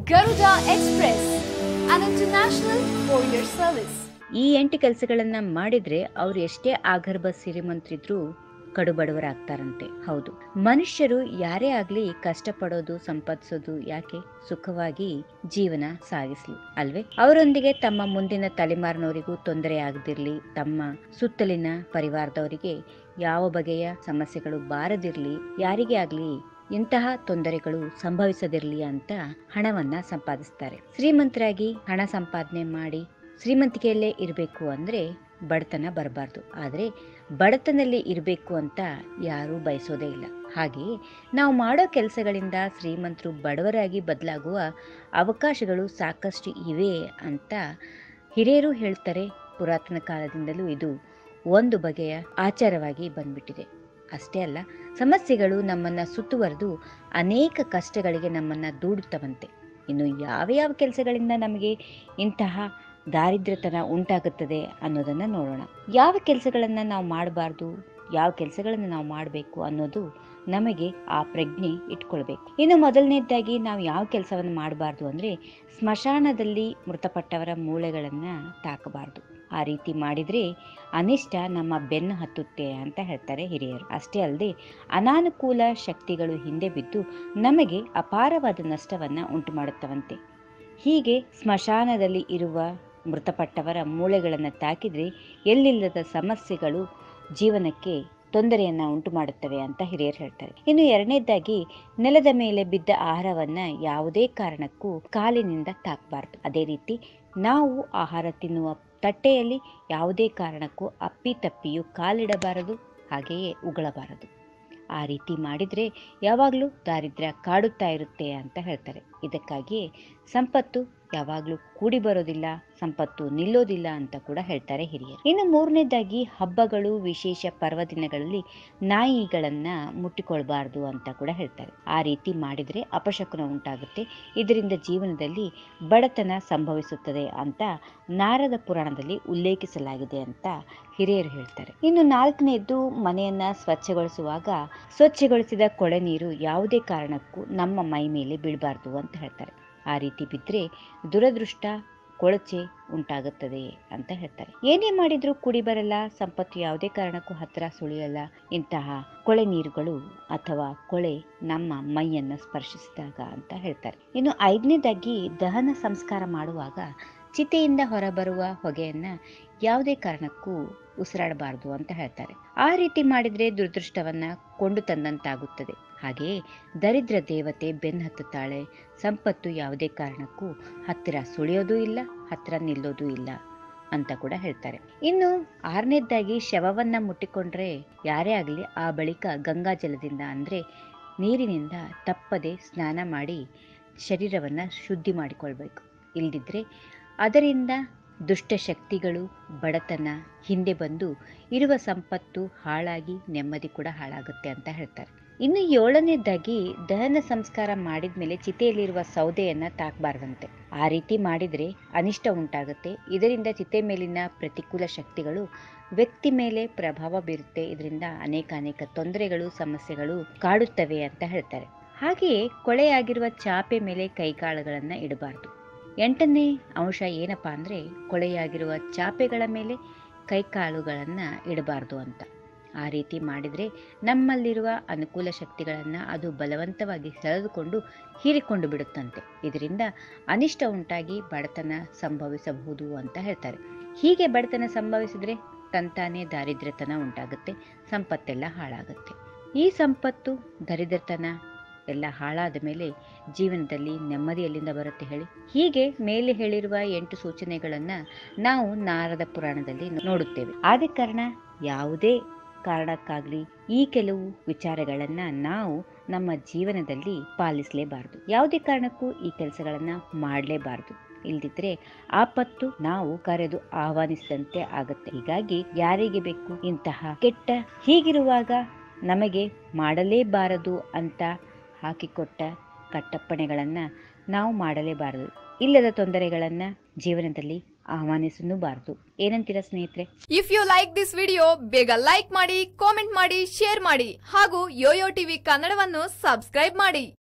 Garuda Express, an international courier service. ಈ 8 ಕೆಲಸಗಳನ್ನ ಮಾಡಿದ್ರೆ ಅವ್ರು ಎಷ್ಟೇ ಆಗರ್ಭ ಸಿರಿಮಂತ್ರಿದ್ರು ಕಡುಬಡವರಾಗ್ತಾರಂತೆ. ಹೌದು, ಮನುಷ್ಯರು ಯಾರೇ ಆಗ್ಲಿ ಕಷ್ಟಪಡೋದು, ಸಂಪಾದಿಸೋದು ಯಾಕೆ? ಸುಖವಾಗಿ ಜೀವನ ಸಾಗಿಸ್ಲಿ ಅಲ್ವೇ? ಅವರೊಂದಿಗೆ ತಮ್ಮ ಮುಂದಿನ ತಲೆಮಾರಿನವರಿಗೂ ತೊಂದರೆ ಆಗದಿರ್ಲಿ, ತಮ್ಮ ಸುತ್ತಲಿನ ಪರಿವಾರದವರಿಗೆ ಯಾವ ಬಗೆಯ ಸಮಸ್ಯೆಗಳು ಬಾರದಿರ್ಲಿ, ಯಾರಿಗೇ ಆಗ್ಲಿ ಇಂತಹ ತೊಂದರೆಗಳು ಸಂಭವಿಸದಿರಲಿ ಅಂತ ಹಣವನ್ನ ಸಂಪಾದಿಸ್ತಾರೆ. ಶ್ರೀಮಂತರಾಗಿ ಹಣ ಸಂಪಾದನೆ ಮಾಡಿ ಶ್ರೀಮಂತಿಕೆಯಲ್ಲೇ ಇರಬೇಕು ಅಂದ್ರೆ ಬಡತನ ಬರಬಾರ್ದು. ಆದರೆ ಬಡತನದಲ್ಲಿ ಇರಬೇಕು ಅಂತ ಯಾರೂ ಬಯಸೋದೇ ಇಲ್ಲ. ಹಾಗೆಯೇ ನಾವು ಮಾಡೋ ಕೆಲಸಗಳಿಂದ ಶ್ರೀಮಂತರು ಬಡವರಾಗಿ ಬದಲಾಗುವ ಅವಕಾಶಗಳು ಸಾಕಷ್ಟು ಇವೆ ಅಂತ ಹಿರಿಯರು ಹೇಳ್ತಾರೆ. ಪುರಾತನ ಕಾಲದಿಂದಲೂ ಇದು ಒಂದು ಬಗೆಯ ಆಚಾರವಾಗಿ ಬಂದ್ಬಿಟ್ಟಿದೆ. ಅಷ್ಟೇ ಅಲ್ಲ, ಸಮಸ್ಯೆಗಳು ನಮ್ಮನ್ನ ಸುತ್ತುವರೆದು ಅನೇಕ ಕಷ್ಟಗಳಿಗೆ ನಮ್ಮನ್ನ ದೂಡುತ್ತವಂತೆ. ಇನ್ನು ಯಾವ ಕೆಲಸಗಳಿಂದ ನಮಗೆ ಇಂತಹ ದಾರಿದ್ರ್ಯತನ ಉಂಟಾಗುತ್ತದೆ ಅನ್ನೋದನ್ನ ನೋಡೋಣ. ಯಾವ ಕೆಲಸಗಳನ್ನ ನಾವು ಮಾಡಬಾರ್ದು, ಯಾವ ಕೆಲಸಗಳನ್ನು ನಾವು ಮಾಡಬೇಕು ಅನ್ನೋದು ನಮಗೆ ಆ ಪ್ರಜ್ಞೆ ಇಟ್ಕೊಳ್ಬೇಕು. ಇನ್ನು ಮೊದಲನೇದಾಗಿ ನಾವು ಯಾವ ಕೆಲಸವನ್ನು ಮಾಡಬಾರ್ದು ಅಂದ್ರೆ ಸ್ಮಶಾನದಲ್ಲಿ ಮೃತಪಟ್ಟವರ ಮೂಳೆಗಳನ್ನ ತಾಕಬಾರ್ದು. ಆ ರೀತಿ ಮಾಡಿದ್ರೆ ಅನಿಷ್ಟ ನಮ್ಮ ಬೆನ್ನು ಹತ್ತುತ್ತೆ ಅಂತ ಹೇಳ್ತಾರೆ ಹಿರಿಯರು. ಅಷ್ಟೇ ಅಲ್ಲದೆ ಅನಾನುಕೂಲ ಶಕ್ತಿಗಳು ಹಿಂದೆ ಬಿದ್ದು ನಮಗೆ ಅಪಾರವಾದ ನಷ್ಟವನ್ನ ಉಂಟು ಮಾಡುತ್ತವಂತೆ. ಹೀಗೆ ಸ್ಮಶಾನದಲ್ಲಿ ಇರುವ ಮೃತಪಟ್ಟವರ ಮೂಳೆಗಳನ್ನು ತಾಕಿದ್ರೆ ಎಲ್ಲಿಲ್ಲದ ಸಮಸ್ಯೆಗಳು ಜೀವನಕ್ಕೆ ತೊಂದರೆಯನ್ನ ಉಂಟು ಮಾಡುತ್ತವೆ ಅಂತ ಹಿರಿಯರು ಹೇಳ್ತಾರೆ. ಇನ್ನು ಎರಡನೇದಾಗಿ ನೆಲದ ಮೇಲೆ ಬಿದ್ದ ಆಹಾರವನ್ನ ಯಾವುದೇ ಕಾರಣಕ್ಕೂ ಕಾಲಿನಿಂದ ತಾಕಬಾರ್ದು. ಅದೇ ರೀತಿ ನಾವು ಆಹಾರ ತಿನ್ನುವ ತಟ್ಟೆಯಲ್ಲಿ ಯಾವುದೇ ಕಾರಣಕ್ಕೂ ಅಪ್ಪಿತಪ್ಪಿಯೂ ಕಾಲಿಡಬಾರದು, ಹಾಗೆಯೇ ಉಗಳಬಾರದು. ಆ ರೀತಿ ಮಾಡಿದ್ರೆ ಯಾವಾಗಲೂ ದಾರಿದ್ರ್ಯ ಕಾಡುತ್ತಾ ಇರುತ್ತೆ ಅಂತ ಹೇಳ್ತಾರೆ. ಇದಕ್ಕಾಗಿಯೇ ಸಂಪತ್ತು ಯಾವಾಗಲೂ ಕೂಡಿ ಬರೋದಿಲ್ಲ, ಸಂಪತ್ತು ನಿಲ್ಲೋದಿಲ್ಲ ಅಂತ ಕೂಡ ಹೇಳ್ತಾರೆ ಹಿರಿಯರು. ಇನ್ನು ಮೂರನೇದಾಗಿ ಹಬ್ಬಗಳು, ವಿಶೇಷ ಪರ್ವದಿನಗಳಲ್ಲಿ ನಾಯಿಗಳನ್ನ ಮುಟ್ಟಿಕೊಳ್ಬಾರ್ದು ಅಂತ ಕೂಡ ಹೇಳ್ತಾರೆ. ಆ ರೀತಿ ಮಾಡಿದ್ರೆ ಅಪಶಕುನ ಉಂಟಾಗುತ್ತೆ, ಇದರಿಂದ ಜೀವನದಲ್ಲಿ ಬಡತನ ಸಂಭವಿಸುತ್ತದೆ ಅಂತ ನಾರದ ಪುರಾಣದಲ್ಲಿ ಉಲ್ಲೇಖಿಸಲಾಗಿದೆ ಅಂತ ಹಿರಿಯರು ಹೇಳ್ತಾರೆ. ಇನ್ನು ನಾಲ್ಕನೇದ್ದು, ಮನೆಯನ್ನ ಸ್ವಚ್ಛಗೊಳಿಸುವಾಗ ಸ್ವಚ್ಛಗೊಳಿಸಿದ ಕೊಳೆ ನೀರು ಯಾವುದೇ ಕಾರಣಕ್ಕೂ ನಮ್ಮ ಮೈ ಮೇಲೆ ಬೀಳಬಾರ್ದು ಅಂತ ಹೇಳ್ತಾರೆ. ಆ ರೀತಿ ಬಿದ್ದರೆ ದುರದೃಷ್ಟ, ಕೊಳಚೆ ಉಂಟಾಗುತ್ತದೆ ಅಂತ ಹೇಳ್ತಾರೆ. ಏನೇ ಮಾಡಿದ್ರೂ ಕುಡಿ ಬರಲ್ಲ, ಸಂಪತ್ತು ಯಾವುದೇ ಕಾರಣಕ್ಕೂ ಹತ್ತಿರ ಸುಳಿಯಲ್ಲ ಇಂತಹ ಕೊಳೆ ನೀರುಗಳು ಅಥವಾ ಕೊಳೆ ನಮ್ಮ ಮೈಯನ್ನ ಸ್ಪರ್ಶಿಸಿದಾಗ ಅಂತ ಹೇಳ್ತಾರೆ. ಇನ್ನು ಐದನೇದಾಗಿ ದಹನ ಸಂಸ್ಕಾರ ಮಾಡುವಾಗ ಚಿತೆಯಿಂದ ಹೊರಬರುವ ಹೊಗೆಯನ್ನ ಯಾವುದೇ ಕಾರಣಕ್ಕೂ ಉಸಿರಾಡಬಾರದು ಅಂತ ಹೇಳ್ತಾರೆ. ಆ ರೀತಿ ಮಾಡಿದ್ರೆ ದುರದೃಷ್ಟವನ್ನ ಕೊಂಡು ತಂದಂತಾಗುತ್ತದೆ. ಹಾಗೆಯೇ ದರಿದ್ರ ದೇವತೆ ಬೆನ್ನು ಹತ್ತುತ್ತಾಳೆ, ಸಂಪತ್ತು ಯಾವುದೇ ಕಾರಣಕ್ಕೂ ಹತ್ತಿರ ಸುಳಿಯೋದೂ ಇಲ್ಲ, ಹತ್ತಿರ ನಿಲ್ಲೋದೂ ಇಲ್ಲ ಅಂತ ಕೂಡ ಹೇಳ್ತಾರೆ. ಇನ್ನು ಆರನೇದಾಗಿ ಶವವನ್ನ ಮುಟ್ಟಿಕೊಂಡ್ರೆ ಯಾರೇ ಆಗಲಿ ಆ ಬಳಿಕ ಗಂಗಾ ಜಲದಿಂದ ಅಂದ್ರೆ ನೀರಿನಿಂದ ತಪ್ಪದೆ ಸ್ನಾನ ಮಾಡಿ ಶರೀರವನ್ನ ಶುದ್ಧಿ ಮಾಡಿಕೊಳ್ಬೇಕು. ಇಲ್ದಿದ್ರೆ ಅದರಿಂದ ದುಷ್ಟಶಕ್ತಿಗಳು, ಬಡತನ ಹಿಂದೆ ಬಂದು ಇರುವ ಸಂಪತ್ತು ಹಾಳಾಗಿ ನೆಮ್ಮದಿ ಕೂಡ ಹಾಳಾಗುತ್ತೆ ಅಂತ ಹೇಳ್ತಾರೆ. ಇನ್ನು ಏಳನೇದಾಗಿ ದಹನ ಸಂಸ್ಕಾರ ಮಾಡಿದ್ಮೇಲೆ ಚಿತೆಯಲ್ಲಿರುವ ಸೌದೆಯನ್ನ ತಾಕಬಾರ್ದಂತೆ. ಆ ರೀತಿ ಮಾಡಿದ್ರೆ ಅನಿಷ್ಟ ಉಂಟಾಗುತ್ತೆ. ಇದರಿಂದ ಚಿತೆ ಮೇಲಿನ ಪ್ರತಿಕೂಲ ಶಕ್ತಿಗಳು ವ್ಯಕ್ತಿ ಮೇಲೆ ಪ್ರಭಾವ ಬೀರುತ್ತೆ. ಇದರಿಂದ ಅನೇಕ ತೊಂದರೆಗಳು, ಸಮಸ್ಯೆಗಳು ಕಾಡುತ್ತವೆ ಅಂತ ಹೇಳ್ತಾರೆ. ಹಾಗೆಯೇ ಕೊಳೆಯಾಗಿರುವ ಚಾಪೆ ಮೇಲೆ ಕೈಕಾಳುಗಳನ್ನ ಇಡಬಾರ್ದು. 8ನೇ ಅಂಶ ಏನಪ್ಪಾ ಅಂದ್ರೆ ಕೊಳೆಯಾಗಿರುವ ಚಾಪೆಗಳ ಮೇಲೆ ಕೈಕಾಲುಗಳನ್ನ ಇಡಬಾರ್ದು ಅಂತ. ಆ ರೀತಿ ಮಾಡಿದ್ರೆ ನಮ್ಮಲ್ಲಿರುವ ಅನುಕೂಲ ಶಕ್ತಿಗಳನ್ನ ಅದು ಬಲವಂತವಾಗಿ ಸೆಳೆದುಕೊಂಡು ಹೀರಿಕೊಂಡು ಬಿಡುತ್ತಂತೆ. ಇದರಿಂದ ಅನಿಷ್ಟ ಉಂಟಾಗಿ ಬಡತನ ಸಂಭವಿಸಬಹುದು ಅಂತ ಹೇಳ್ತಾರೆ. ಹೀಗೆ ಬಡತನ ಸಂಭವಿಸಿದ್ರೆ ತಂತಾನೇ ದಾರಿದ್ರ್ಯತನ ಉಂಟಾಗುತ್ತೆ, ಸಂಪತ್ತೆಲ್ಲ ಹಾಳಾಗುತ್ತೆ. ಈ ಸಂಪತ್ತು, ದರಿದ್ರತನ ಎಲ್ಲ ಹಾಳಾದ ಮೇಲೆ ಜೀವನದಲ್ಲಿ ನೆಮ್ಮದಿ ಎಲ್ಲಿಂದ ಬರುತ್ತೆ ಹೇಳಿ? ಹೀಗೆ ಮೇಲೆ ಹೇಳಿರುವ 8 ಸೂಚನೆಗಳನ್ನ ನಾವು ನಾರದ ಪುರಾಣದಲ್ಲಿ ನೋಡುತ್ತೇವೆ. ಆದ ಕಾರಣ ಯಾವುದೇ ಕಾರಣಕ್ಕಾಗ್ಲಿ ಈ ಕೆಲವು ವಿಚಾರಗಳನ್ನ ನಾವು ನಮ್ಮ ಜೀವನದಲ್ಲಿ ಪಾಲಿಸಲೇಬಾರದು. ಯಾವುದೇ ಕಾರಣಕ್ಕೂ ಈ ಕೆಲಸಗಳನ್ನ ಮಾಡಲೇಬಾರದು. ಇಲ್ದಿದ್ರೆ ಆಪತ್ತು ನಾವು ಕರೆದು ಆಹ್ವಾನಿಸಿದಂತೆ ಆಗುತ್ತೆ. ಹೀಗಾಗಿ ಯಾರಿಗೆ ಬೇಕು ಇಂತಹ ಕೆಟ್ಟ, ಹೀಗಿರುವಾಗ ನಮಗೆ ಮಾಡಲೇಬಾರದು ಅಂತ ಹಾಕಿಕೊಟ್ಟ ಕಟ್ಟಪ್ಪಣೆಗಳನ್ನ ನಾವು ಮಾಡಲೇಬಾರದು. ಇಲ್ಲದ ತೊಂದರೆಗಳನ್ನ ಜೀವನದಲ್ಲಿ ಆಹ್ವಾನಿಸಲೂಬಾರದು. ಏನಂತೀರಾ ಸ್ನೇಹಿತರೆ? If you like this video, ಬೇಗ ಲೈಕ್ ಮಾಡಿ, ಕಾಮೆಂಟ್ ಮಾಡಿ, ಶೇರ್ ಮಾಡಿ ಹಾಗೂ ಯೋಯೋ ಟಿವಿ ಕನ್ನಡವನ್ನು ಸಬ್ಸ್ಕ್ರೈಬ್ ಮಾಡಿ.